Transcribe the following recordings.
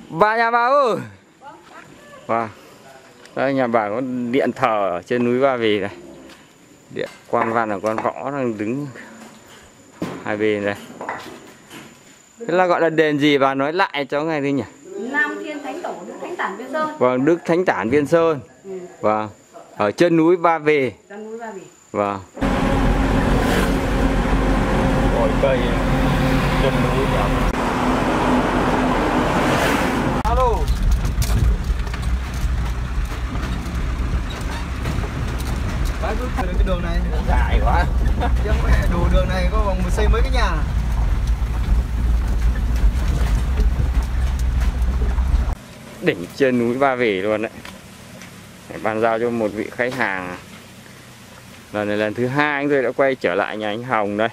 Bà nhà bà ơi. Vâng. Đây nhà bà có điện thờ ở trên núi Ba Vì này. Điện Quan Văn và Quan Võ đang đứng hai bên đây. Thế là gọi là đền gì bà nói lại cho ngày đi nhỉ? Nam Thiên Thánh Tổ Đức Thánh Tản Viên Sơn. Vâng, Đức Thánh Tản Viên Sơn. Vâng. Ở chân núi Ba Vì. Chân núi Ba Vì. Vâng. Ngồi cây chân núi đẹp. Alo. Bác cứ thử cái đường này Dài quá. chứ mẹ đủ đường này có vòng xây mấy cái nhà. Đỉnh trên núi Ba Vì luôn đấy. Để bàn giao cho một vị khách hàng. Lần này lần thứ hai chúng tôi đã quay trở lại nhà anh Hồng đây.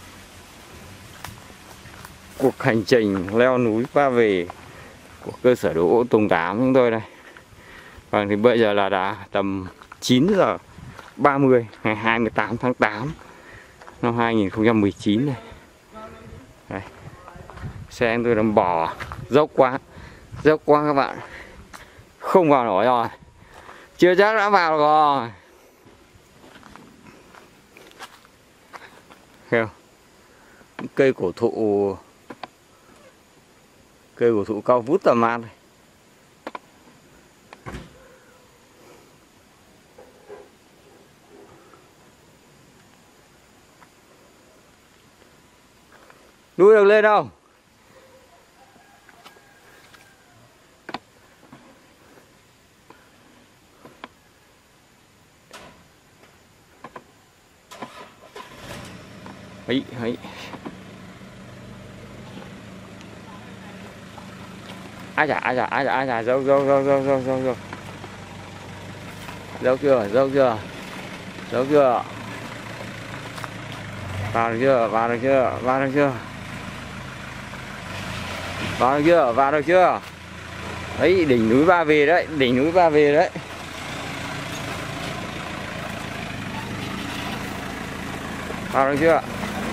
Cuộc hành trình leo núi Ba Vì của cơ sở đồ gỗ Tùng Tám chúng tôi đây. Vâng, thì bây giờ là đã tầm 9:30 ngày 28 tháng 8 năm 2019 này. Đây. Xe chúng tôi đang bò dốc quá các bạn, không vào nổi rồi, chưa chắc đã vào rồi. Hiểu. Cây cổ thụ cao vút tầm mát này. Đuôi được lên không? Ấy. Ai chà, dâu. Dâu chưa? Vào được chưa? Đấy, đỉnh núi Ba Vì đấy. Vào được chưa?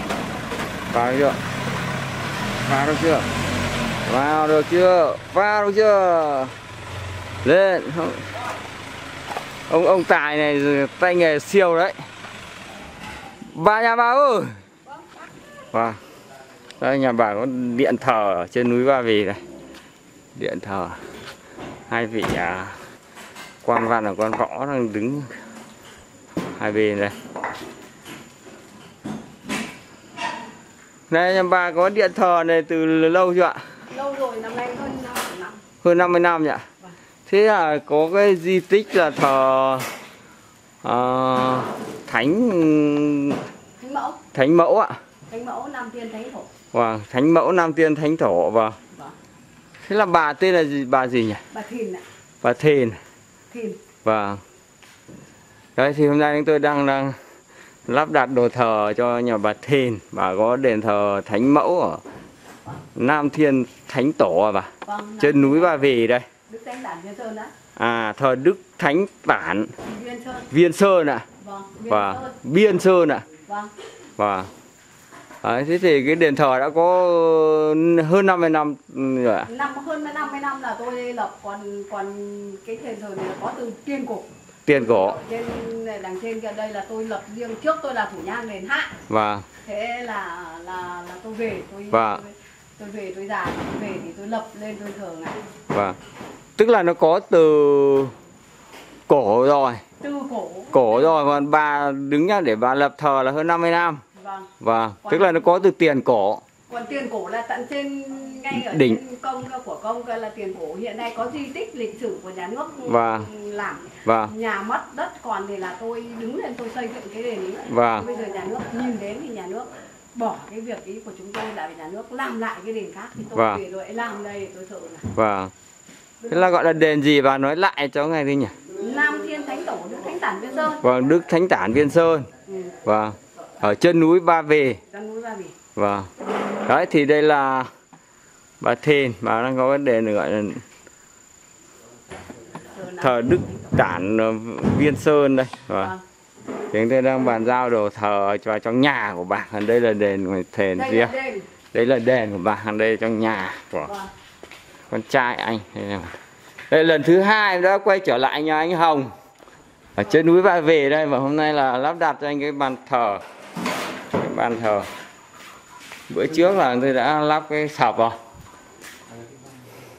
Lên. Ông Tài này tay nghề siêu đấy. Bà nhà bà ơi. Vâng. Đây nhà bà có điện thờ ở trên núi Ba Vì này. Điện thờ. Hai vị Quan Văn và Quan Võ đang đứng hai bên đây. Đây nhà bà có điện thờ này từ lâu chưa ạ? Lâu rồi, năm nay hơn 50 năm. Hơn 50 năm nhỉ? Vâng. Thế là có cái di tích là thờ Thánh Mẫu. Thánh Mẫu ạ. Thánh Mẫu Nam Thiên Thánh Thổ. Vâng, Thánh Mẫu Nam Thiên Thánh Thổ. Vâng. Thế là bà tên là gì, bà gì nhỉ? Bà Thìn ạ. Bà Thìn. Thìn. Vâng. Đấy thì hôm nay chúng tôi đang lắp đặt đồ thờ cho nhà bà Thìn. Bà có đền thờ Thánh Mẫu ở Nam Thiên Thánh Tổ à bà? Vâng, trên núi Ba Vì đây. Đức Thánh Tản Viên Sơn đó. À, thờ Đức Thánh Tản Viên Sơn ạ. Vâng, Biên Sơn ạ. Vâng. Vâng. Đấy, thế thì cái đền thờ đã có hơn 50 năm rồi ạ. Hơn 50 năm là tôi lập, còn cái đền thờ này là có từ tiên cổ. Tiền cổ. Trên đằng trên kia đây là tôi lập riêng, trước tôi là thủ nhang đền Hạ. Vâng. Thế là tôi về, tôi về tôi già, tôi về thì tôi lập lên tôi thờ ngài. Vâng. Tức là nó có từ cổ rồi. Từ cổ rồi, còn bà đứng nhá, để bà lập thờ là hơn 50 năm. Vâng. Tức là nó có từ tiền cổ. Còn tiền cổ là tận trên ngay ở đỉnh trên công của công là tiền cổ. Hiện nay có di tích lịch sử của nhà nước làm. Nhà mất đất còn thì là tôi đứng lên tôi xây dựng cái đền ấy. Bây giờ nhà nước nhìn đến thì nhà nước bỏ cái việc ý của chúng tôi là nhà nước làm lại cái đền khác, thì tôi về rồi làm đây tôi thờ này. Vâng. Thế là gọi là đền gì bà nói lại cho ngày đi nhỉ? Nam Thiên Thánh Tổ Đức Thánh Tản Viên Sơn. Vâng, Đức Thánh Tản Viên Sơn. Vâng. Ở chân núi Ba Vì. Vâng. Đấy thì đây là bà Thìn, bà đang có cái đền gọi là thờ Đức Tản Viên Sơn đây. Vâng. Thì chúng tôi đang bàn giao đồ thờ vào trong nhà của bà. Đây là đền của Thìn riêng. Đây là đền của bà, đây trong nhà của con trai anh. Đây lần thứ hai đã quay trở lại nhà anh Hồng ở trên núi Ba Về đây, và hôm nay là lắp đặt cho anh cái bàn thờ. Bữa trước là tôi đã lắp cái sập rồi.